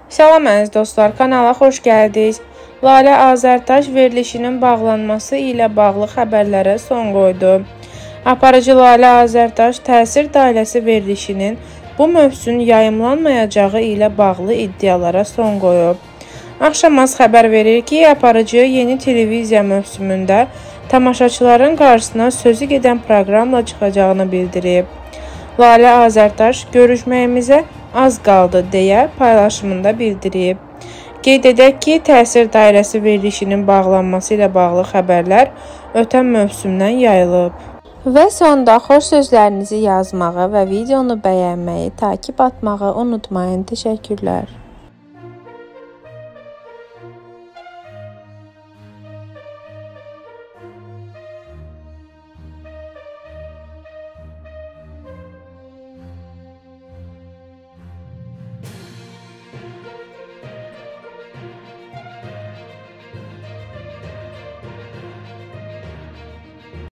Salam əziz dostlar, kanala xoş gəldiniz. Lalə Azərtaş verilişinin bağlanması ilə bağlı xəbərlərə son qoydu. Aparıcı Lalə Azərtaş təsir dairəsi verilişinin bu mövsüm yayımlanmayacağı ilə bağlı iddialara son qoyub. Axşamaz xəbər verir ki, aparıcı yeni televiziya mövsümündə tamaşaçıların qarşısına sözü gedən proqramla çıxacağını bildirib. Lalə Azərtaş görüşməyimizə az qaldı deyə paylaşımında bildirib. Qeyd edək ki, təsir dairəsi verilişinin bağlanması ilə bağlı xəbərlər ötən mövsümdən yayılıb. Və sonda xoş sözlərinizi yazmağı və videonu bəyənməyi, takib atmağı unutmayın. Təşəkkürlər.